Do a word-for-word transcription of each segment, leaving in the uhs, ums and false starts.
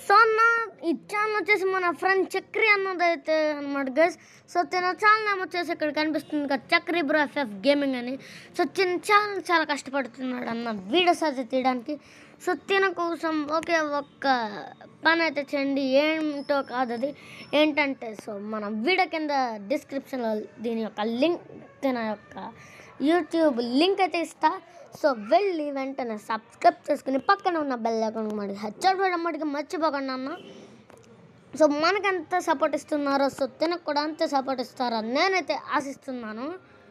So అన్న ఈ channel వచ్చేసి మన ఫ్రెండ్ చక్రి అన్నది అయితే అనమాట గైస్. సో తిన ఛానల్ నేమ్ వచ్చేసి ఇక్కడ కనిపిస్తుంది కదా, చక్రి బ్రో ఎఫ్ఎఫ్ గేమింగ్ అని. సో తిన ఛానల్ చాలా కష్టపడుతున్నాడు అన్న వీడియోస్ అయితే తీయడానికి. సో తిన కోసం ఒకే ఒక్క పని అయితే చేయండి, ఏంటో కాదు అది ఏంటంటే, సో మన వీడియో కింద డిస్క్రిప్షన్లో దీని యొక్క లింక్, తిన యొక్క యూట్యూబ్ లింక్ అయితే ఇస్తా. సో వెళ్ళి వెంటనే సబ్స్క్రైబ్ చేసుకుని పక్కన ఉన్న బెల్ ఐకాన్ మటుకు హెచ్చర్ వేయడం మటుకు మర్చిపోకండి అన్న. సో మనకెంత సపోర్ట్ ఇస్తున్నారో సో తినకు కూడా అంతే సపోర్ట్ ఇస్తారో నేనైతే ఆశిస్తున్నాను.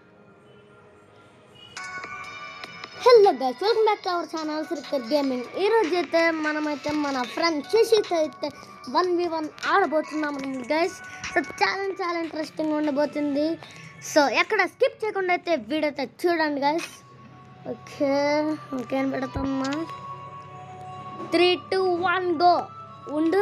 Hello guys, welcome back to our channel cricket gaming. ఈరోజు అయితే మనమైతే మన ఫ్రెండ్ ససితో అయితే వన్ వి వన్ ఆడబోతున్నాం గైస్. సో చాలా చాలా ఇంట్రెస్టింగ్ ఉండబోతుంది. సో ఎక్కడ స్కిప్ చేయకుండా అయితే వీడియో అయితే చూడండి గైస్. ఓకే ఓకే అని పెడతామ్మా. Three two one go. ఉండు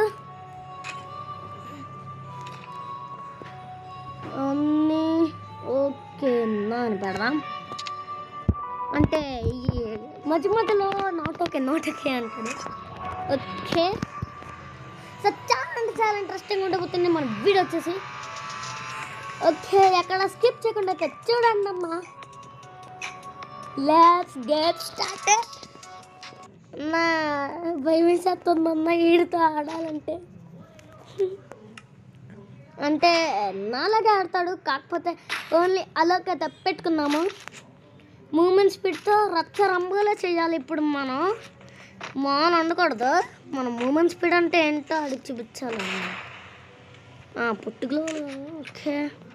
అన్నీ ఓకే నా అని పెడదాం. అంటే ఈ మధ్య మధ్యలో నాట్ ఓకే నాట్ ఓకే అంటాడు. ఓకే సో చాలా అంటే చాలా ఇంట్రెస్టింగ్ ఉండబోతుంది మన వీడియో వచ్చేసి. ఓకే ఎక్కడ స్కిప్ చేయకుండా అయితే చూడండి అమ్మా. Let's get started. నా భయం వేసేస్తుందమ్మా ఈడితో ఆడాలంటే. అంటే నాలాగే ఆడతాడు, కాకపోతే ఓన్లీ అలాగే పెట్టుకున్నాము. మూమెంట్ స్పీడ్తో రచ్చ రంబులా చేయాలి. ఇప్పుడు మనం మాన్ ఉండకూడదు, మన మూమెంట్ స్పీడ్ అంటే ఏంటో అడిగి చూపించాలి పుట్టుకలో. ఓకే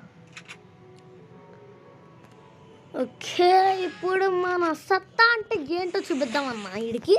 ఓకే ఇప్పుడు మన సత్తా అంటే ఏంటో చూపిద్దామన్నా వీడికి.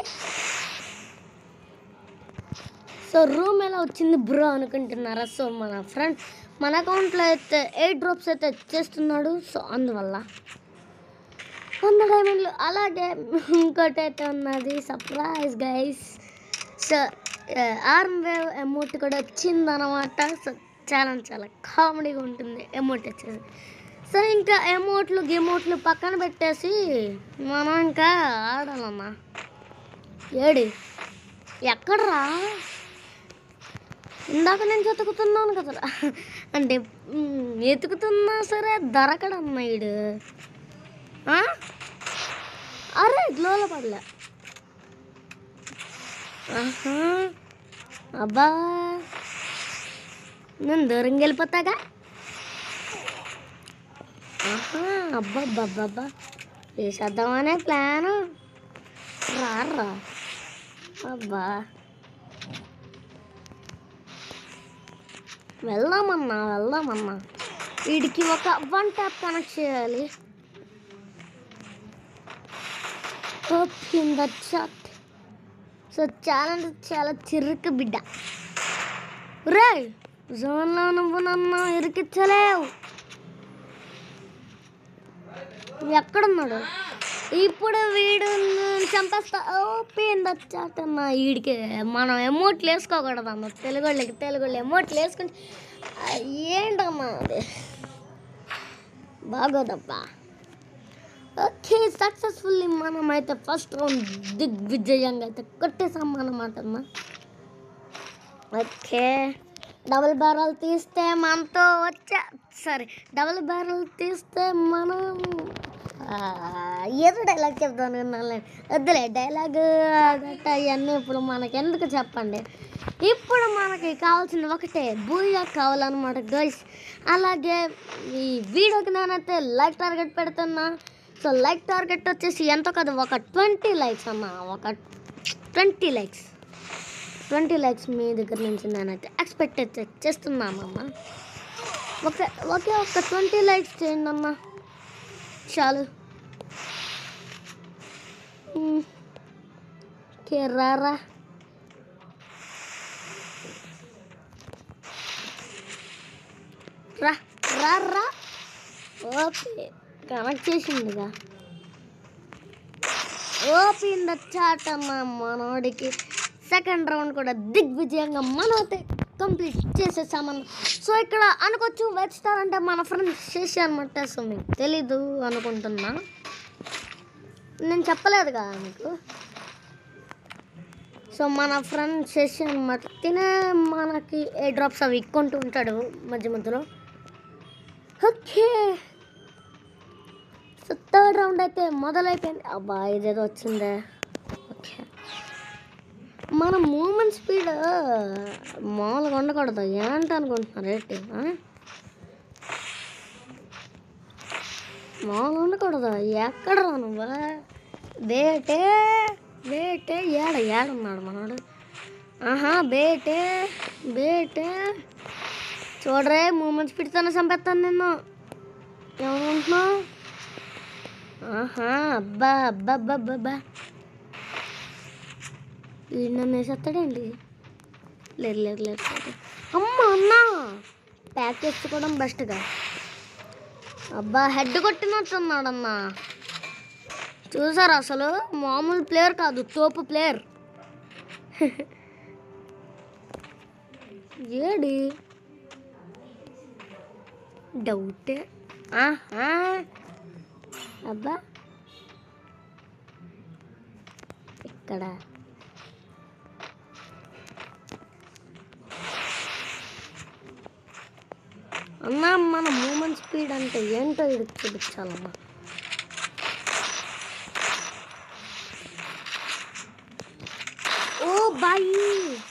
సో రూమ్ ఎలా వచ్చింది బ్రో అనుకుంటున్నారా? సో మన ఫ్రెండ్ మన అకౌంట్లో అయితే ఎయిట్ డ్రాప్స్ అయితే చేస్తున్నాడు. సో అందువల్ల వంద డైమండ్లు. అలాగే ఇంకోటి అయితే ఉన్నది surprise guys. So arm wave emote కూడా వచ్చిందనమాట. సో చాలా చాలా కామెడీగా ఉంటుంది ఎమోట్ వచ్చేసి. సో ఇంకా ఎమోట్లు గిమోట్లు పక్కన పెట్టేసి మనం ఇంకా ఆడాలన్నా. ఏడి ఎక్కడరా? ఇందాక నేను వెతుకుతున్నాను కదరా, అంటే వెతుకుతున్నా సరే దొరకడమ్మా వీడు. అరే గ్లోలో పడలే. ఆహా అబ్బా నేను దూరం వెళ్ళిపోతాగా. ఆహా అబ్బాబ్బాబ్బా వేసేద్దామనే ప్లాను. రారా అబ్బా వెళ్దామన్నా వెళ్దామన్నా. వీడికి ఒక వన్ ట్యాప్ కనెక్ట్ చేయాలి. Open the chat. సో చాలా చాలా చిరుకు బిడ్డ. రే జోన్లో నువ్వు నన్ను ఇరికిచ్చలేవు. ఎక్కడున్నాడు? ఇప్పుడు వీడు చంపేస్తా. ఓపెన్ ద చాట్ అన్న. వీడికి మనం ఎమోట్లు వేసుకోకూడదు అన్న. తెలుగు వాళ్ళకి తెలుగు వాళ్ళు ఎమోట్లు వేసుకుంటే ఏంటమ్మా అది బాగోదబ్బా. ఓకే సక్సెస్ఫుల్లీ మనం అయితే ఫస్ట్ రౌండ్ దిగ్విజయంగా అయితే కొట్టేసాం అన్నమాట అన్న. ఓకే డబుల్ బ్యారల్ తీస్తే మనతో వచ్చా సరే డబుల్ బ్యారల్ తీస్తే మనం ఏదో డైలాగ్ చెప్తాను విన్నాను. వద్దులే డైలాగ్ గట్ట అవన్నీ ఇప్పుడు మనకి ఎందుకు చెప్పండి. ఇప్పుడు మనకి కావాల్సింది ఒకటే బూయా కావాలన్నమాట గైస్. అలాగే ఈ వీడియోకి నేనైతే లైక్ టార్గెట్ పెడుతున్నా. సో లైక్ టార్గెట్ వచ్చేసి ఎంతో కాదు, ఒక ట్వంటీ లైక్స్ అన్న. ఒక ట్వంటీ లైక్స్ ట్వంటీ లైక్స్ మీ దగ్గర నుంచి నేనైతే ఎక్స్పెక్ట్ అయితే చేస్తున్నానమ్మా. ఓకే ఓకే ఒక ట్వంటీ లైక్స్ చేయండి అమ్మా చాలు. ఓకే రారా రా రా రా. ఓకే కనెక్ట్ చేసిందిగా. ఓపెన్ ద చాట్ అన్న. మనోడికి సెకండ్ రౌండ్ కూడా దిగ్విజయంగా మనం అయితే కంప్లీట్ చేసేసామన్న. సో ఇక్కడ అనుకోవచ్చు వెబ్ స్టార్ అంటే మన ఫ్రెండ్ శశి అనమాట. సో మీకు తెలీదు అనుకుంటున్నా, నేను చెప్పలేదు కదా మీకు. సో మన ఫ్రెండ్ శశి అనమాట. తినే మనకి ఏ డ్రాప్స్ అవి ఇక్కుంటూ ఉంటాడు మధ్య మధ్యలో. ఓకే, సో థర్డ్ రౌండ్ అయితే మొదలైపోయింది. అబ్బా ఇదేదో వచ్చిందే. ఓకే, మన మూమెంట్ స్పీడ్ మామూలుగా ఉండకూడదు ఏంటి అనుకుంటున్నారు ఏంటి? మామూలుగా ఉండకూడదు. ఎక్కడ రా నువ్వు? బేటే బేటే ఏడ ఏడున్నాడు మనోడు? ఆహా బేటే బేటే చూడరే, మూమెంట్ స్పీడ్తోనే చంపేస్తాను నిన్ను. ఏమనుకుంటున్నావు? ఆహా అబ్బా అబ్బా అబ్బా అబ్బా అబ్బా వీడు నన్ను వేసేస్తాడండి. లేదు లేదు లేదు అమ్మ అన్నా, ప్యాక్ చేసుకోవడం బెస్ట్గా. అబ్బా హెడ్ కొట్టినట్టున్నాడన్నా. చూసారు, అసలు మామూలు ప్లేయర్ కాదు, తోపు ప్లేయర్. ఏడి డౌటే. ఆహా అబ్బా ఇక్కడ అన్నా మన మూమెంట్ స్పీడ్ అంటే ఏంటో ఇది చూపించాలమ్మా. ఓ బాయి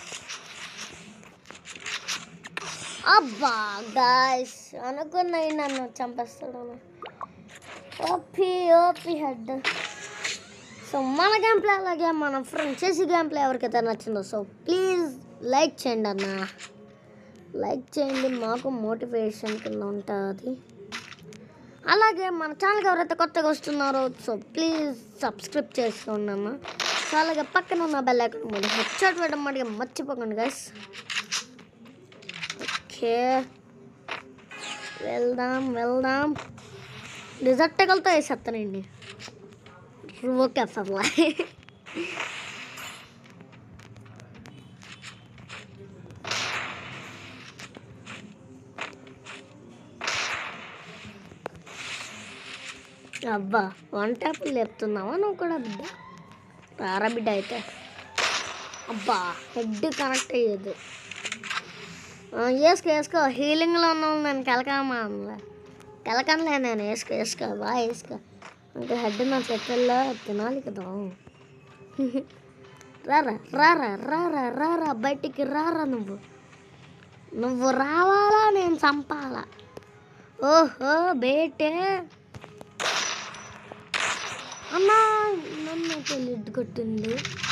అబ్బా గాయ్స్, అనుకున్నా నన్ను చంపేస్తాడు. OP OP head. సో మన గేమ్ ప్లే అలాగే మన ఫ్రెండ్ చేసి గేమ్ ప్లే ఎవరికైతే నచ్చిందో సో ప్లీజ్ లైక్ చేయండి అన్న. లైక్ చేయండి, మాకు మోటివేషన్ కింద ఉంటుంది. అలాగే మన ఛానల్కి ఎవరైతే కొత్తగా వస్తున్నారో సో ప్లీజ్ సబ్స్క్రైబ్ చేసుకోండి అన్న. సో అలాగే పక్కన ఉన్న బెల్ ఐకాన్ మీద హెడ్షాట్ వేయడం మటుగా మర్చిపోకండి గైస్. ఓకే వెళ్దాం వెళ్దాం. డిజర్టకల్తో వేసేస్తానండి. ఓకే పర్లే. అబ్బా వన్ ట్యాప్లు లేపుతున్నావా నువ్వు కూడా బిడ్డ? రారా బిడ్డ అయితే. అబ్బా హెడ్ కనెక్ట్ అయ్యేది. వేసుకో వేసుకో, హీలింగ్లో ఉన్నాను నేను. కెలకమ్మా కెలకనలే నేను. వేసుకో వేసుకో బాగా వేసుకో. అంటే హెడ్ నా చేతుల్లో తినాలి కదా. రారా రారా రారా రారా బయటికి రారా. నువ్వు నువ్వు రావాలా, నేను చంపాలా? ఓహో బేటే అన్నా, నన్ను అయితే లిడ్ కొట్టింది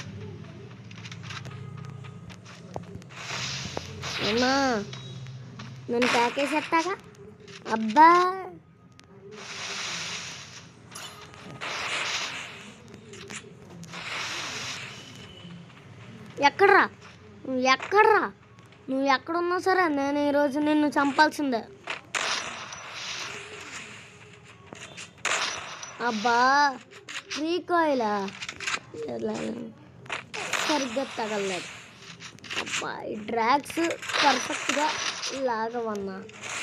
అన్నా. నన్ను ప్యాకేజ్ ఎత్తాగా. అబ్బా ఎక్కడ్రా నువ్వు? ఎక్కడ్రా నువ్వు? ఎక్కడున్నా సరే నేను ఈరోజు నిన్ను చంపాల్సిందే. అబ్బా రీకాయిలా సరిగ్గా తగలలేదు. అబ్బా ఈ డ్రాగ్స్ పర్ఫెక్ట్గా లాగవన్నా.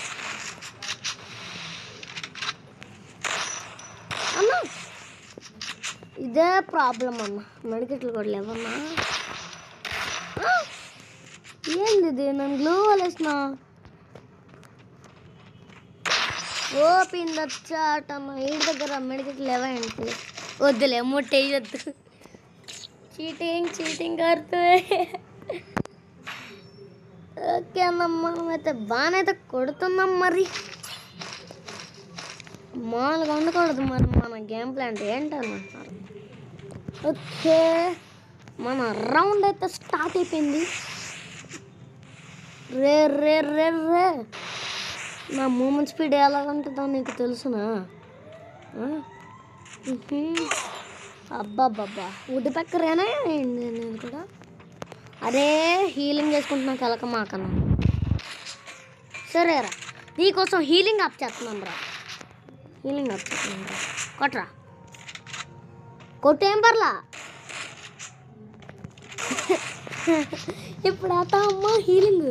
అన్నా ఇదే ప్రాబ్లం అన్న, మెడికెట్లు కూడా లేవన్నా. ఏంది ఇది? నన్ను గ్లూ వేసిన ఓపింది వచ్చాటమ్మా. ఇంటి దగ్గర మెడికెట్లు లేవా ఏంటి? వద్దులే ముట్టేయద్దు. చీటింగ్ చీటింగ్ కడుతుంది. ఓకే అన్న, మనమైతే బాగానైతే కొడుతున్నాం. మరి మామూలుగా ఉండకూడదు మరి మన గేమ్ ప్లే అంటే ఏంటనుకుంటున్నారు? ఓకే మన రౌండ్ అయితే స్టార్ట్ అయిపోయింది. రే రే రే రే నా మూమెంట్ స్పీడ్ ఎలాగంటుందో నీకు తెలుసునా? అబ్బాబ్బా ఉడ్డు పక్కరేనా నేను కూడా. అరే హీలింగ్ చేసుకుంటున్నా కలక మాకన్నా. సరేరా, నీకోసం హీలింగ్ ఆప్ చేస్తున్నాను రా. హీలింగ్ ఆప్ చేస్తున్నాను రా. కొట్రా కొట్టేం పర్లా. ఇప్పుడు అత అమ్మ హీలింగ్.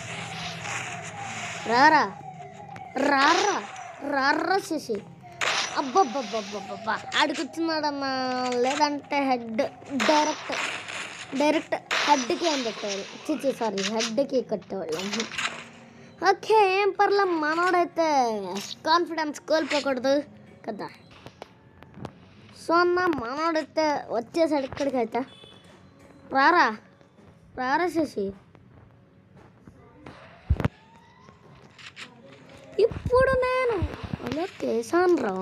రారా రారా రారా శశి అబ్బబ్బబ్బబ్బబ్బా ఆడికొచ్చినాడన్నా, లేదంటే హెడ్ డైరెక్ట్ డైరెక్ట్ హెడ్కి ఏం పెట్టేవాళ్ళు, చిచి సారీ హెడ్కి కట్టేవాళ్ళు. ఓకే ఏం పర్లే, మనోడైతే కాన్ఫిడెన్స్ కోల్పోకూడదు కదా. సో అన్న మనోడైతే వచ్చేసాడు ఇక్కడికైతే. రారా రారా శశి, ఇప్పుడు నేను అలా చేశాను రా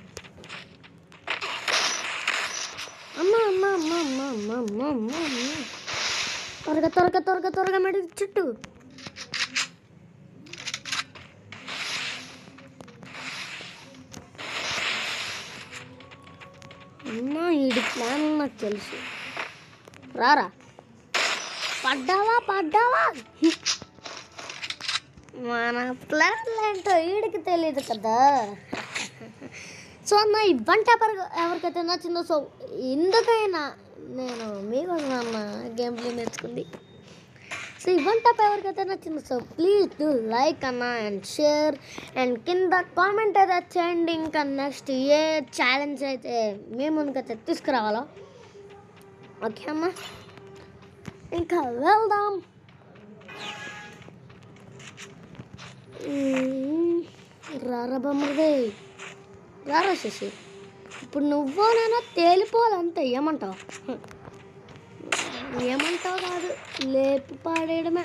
అమ్మ అమ్మ అమ్మ అమ్మ అమ్మ అమ్మ అమ్మ అమ్మ త్వరగా త్వరగా త్వరగా త్వరగా మెడి చుట్టూ. అమ్మ ఈడి ప్లాన్ నాకు తెలుసు. రారా, పడ్డావా పడ్డావా మన ప్లాన్ ఏంటో వీడికి తెలియదు కదా. సో అన్న ఈ వన్ టాపర్ ఎవరికైతే నచ్చిందో, సో ఎందుకైనా నేను మీకోసం అన్న గేమ్ ప్లే నేర్చుకుంది. సో ఈ వన్ టాప్ ఎవరికైతే నచ్చిందో, సో ప్లీజ్ డూ లైక్ అన్న అండ్ షేర్ అండ్ కింద కామెంట్ అయితే చేయండి. ఇంకా నెక్స్ట్ ఏ ఛాలెంజ్ అయితే మేము ముందుకైతే తీసుకురావాలో. ఓకే అన్న, ఇంకా వెళ్దాం. రారా బొమ్మదే, రారా శశి, ఇప్పుడు నువ్వు నేను తేలిపోవాలంతే. ఏమంటావు ఏమంటావు కాదు, లేపి పాడేయడమే.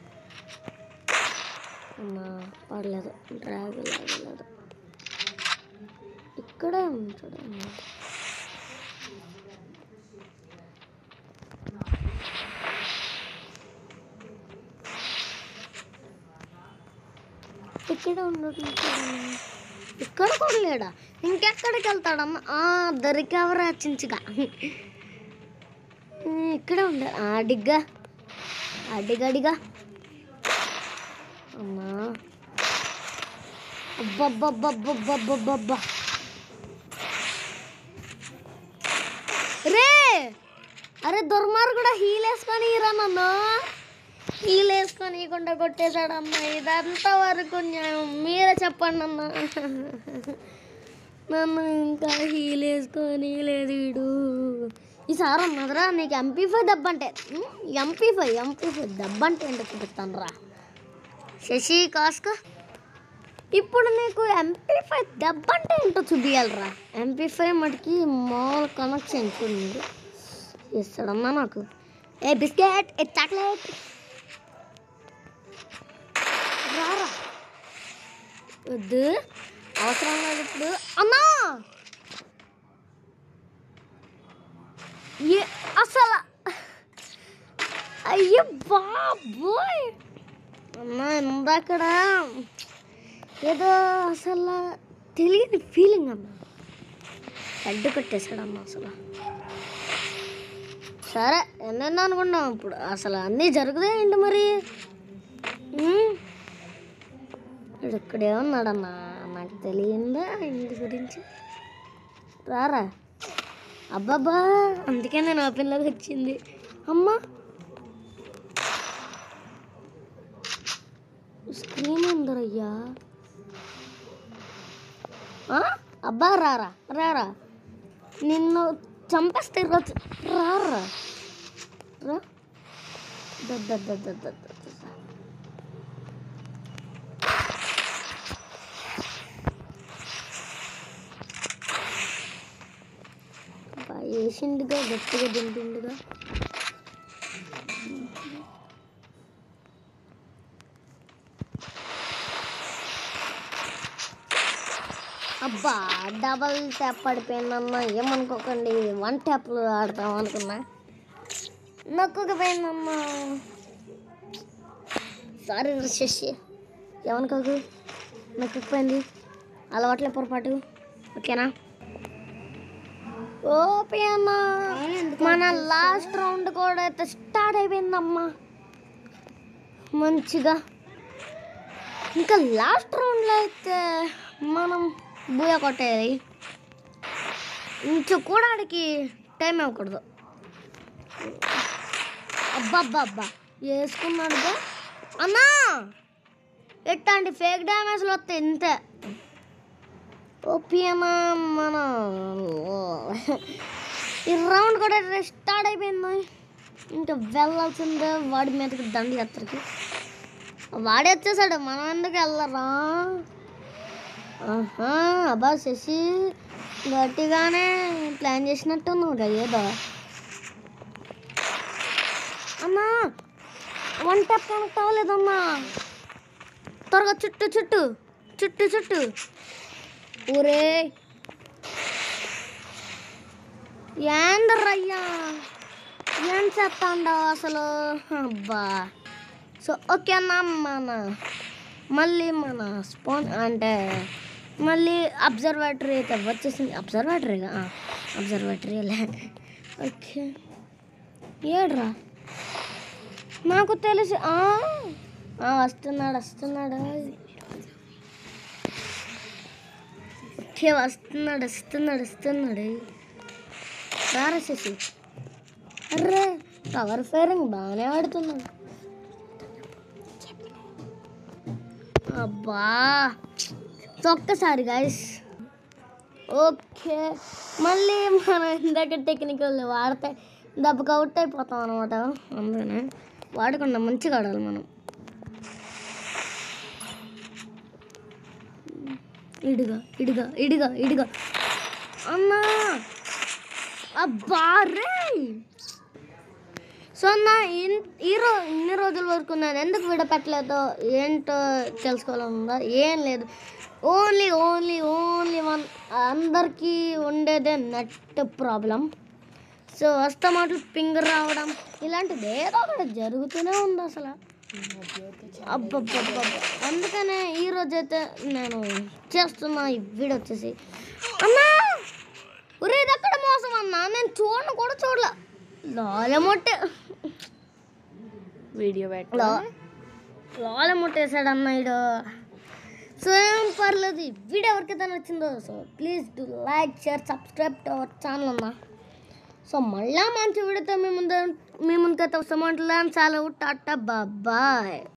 అమ్మా పడలేదు, డ్రాగ్ లాగలేదు, ఇక్కడే ఉంటాడు. ఇక్కడ ఉండడు, ఇక్కడ కూడా లేడా, ఇంకెక్కడికి వెళ్తాడమ్మా. దొరికేవరా చించిగా, ఇక్కడే ఉండ. అడిగ్గా అడిగడిగా అమ్మా, అబ్బబ్బబ్బబ్బబ్బబ్బబ్బబ్బా రే. అరే దుర్మార్గుడా, హీల్ వేసుకొని రా నన్ను, హీల్ వేసుకొని ఇకుండా కొట్టేశాడమ్మా. ఇదంతా వరకు మీరే చెప్పండి అన్న. నన్ను ఇంకా హీల్ వేసుకొని లేదు వీడు. ఈసారి అన్నదిరా నీకు ఎంపీ ఫైవ్ దెబ్బ అంటే, ఎంపీ ఫైవ్ ఎంపీ ఫైవ్ దెబ్బ అంటే ఏంటో చూపిస్తాను రా శశి కాస్క. ఇప్పుడు నీకు ఎంపీ ఫైవ్ దెబ్బ అంటే ఏంటో చూపించాలిరా. ఎంపీ ఫైవ్ మటుకి మాల్ కనెక్షన్ చూడండి ఇస్తాడమ్మా నాకు. ఏ బిస్కెట్, ఏ చాక్లెట్, రారా. వద్దు అవసరం లేదు ఇప్పుడు అమ్మా. ఏ అసలు అయ్యో బాబోయ్ అమ్మా, ఇందాకడ ఏదో అసలు తెలియని ఫీలింగ్ అమ్మా, అడ్డు కొట్టేశాడమ్మా అసలు. సరే ఎన్నెన్నో అనుకున్నాం, ఇప్పుడు అసలు అన్నీ జరుగుతాయండి మరి. ఇక్కడే ఉన్నాడమ్మా, నాకు తెలియందా ఇంటి గురించి. రారా అబ్బాబ్బా, అందుకే నేను ఆ పిల్లకి వచ్చింది. అమ్మా స్క్రీన్ ఉందరయ్యా. అబ్బా రారా రారా, నిన్ను చంపేస్తే రోజు రారా రా. వేసిండుగా, గట్టిగా దింపిండుగా. అబ్బా డబల్ ట్యాప్ పడిపోయిందమ్మా, ఏమనుకోకండి. వన్ ట్యాప్లు ఆడతాం అనుకున్నా, నొక్కకపోయిందమ్మా. సారీ శశి, ఏమనుకోకు, నొక్కకపోయింది, అలవాట్లే పొరపాటు. ఓకేనా. ఓపే అన్న, మన లాస్ట్ రౌండ్ కూడా అయితే స్టార్ట్ అయిపోయిందమ్మా మంచిగా. ఇంకా లాస్ట్ రౌండ్లో అయితే మనం బూయ కొట్టేది, ఇంచు కూడా ఆడికి టైం ఇవ్వకూడదు. అబ్బబ్బా అబ్బా వేసుకున్నాడుగా అన్నా. ఎట్లాంటి ఫేక్ డ్యామేజ్లు వస్తాయి ఇంతే. ఓపీ అన్న మన ఈ రౌండ్ కూడా స్టార్ట్ అయిపోయింది. ఇంకా వెళ్ళాల్సిందే వాడి మీదకి దండి ఎత్తరికి. వాడే వచ్చేసాడు, మనం ఎందుకు వెళ్ళరా? ఆహా అబ్బా శశి గట్టిగానే ప్లాన్ చేసినట్టు నువ్వు ఏదో అమ్మా. వన్ టప్ కనెక్ట్ అవ్వలేదమ్మా. త్వరగా చుట్టూ చుట్టూ చుట్టూ చుట్టూ ఊరే ఏందర్రయ్యా ఏం చేస్తా ఉండవు అసలు. అబ్బా సో ఓకే అన్న మన మళ్ళీ మన స్పాన్ అంటే మళ్ళీ అబ్జర్వేటరీ అయితే వచ్చేసింది. అబ్జర్వేటరీగా అబ్జర్వేటరీలే. ఓకే ఏడ్రా నాకు తెలిసి వస్తున్నాడు వస్తున్నాడు ఓకే వస్తున్నాడు వస్తున్నాడు వస్తున్నాడు రాసేసి. అర్రే కవర్ ఫైరింగ్ బాగానే ఆడుతున్నాడు. అబ్బా ఒక్కసారి గైస్. ఓకే మళ్ళీ మనం ఇందాక టెక్నికల్ వాడితే దెబ్బకి అవుట్ అయిపోతాం అనమాట. అందుకనే వాడకుండా మంచిగా ఆడాలి మనం. ఇడిగా ఇడిగా ఇడిగా ఇడిగా అన్నా అబ్బా రే. సో అన్న ఈ రో ఇన్ని రోజుల వరకు నేను ఎందుకు విడపెట్టలేదో ఏంటో తెలుసుకోవాలన్నా ఏం లేదు. ఓన్లీ ఓన్లీ ఓన్లీ వన్ అందరికీ ఉండేదే నెట్ ప్రాబ్లం. సో వస్తా మాటలు పింగర్ రావడం ఇలాంటిది ఏదో ఒకటి జరుగుతూనే ఉంది అసలు. అబ్బబ్బబ్బబ్బ అందుకనే ఈరోజు అయితే నేను చేస్తున్నా ఈ వీడియో వచ్చేసి. అన్నా ఒరే ఇది ఎక్కడ మోసం అన్నా, నేను చూడను కూడా చూడలే. లాలెమొట్టే వీడియో లాల ముట్టేశాడు అన్న ఇడు. సో ఏం పర్లేదు, ఈ వీడియో ఎవరికైతే నచ్చిందో so please do like share subscribe to our channel అన్న. సో మళ్ళా మంచి వీడియోతో మీ ముందు మీ ముందుకైతే వస్తామంటున్నాను. చాలా టాటా బాయ్.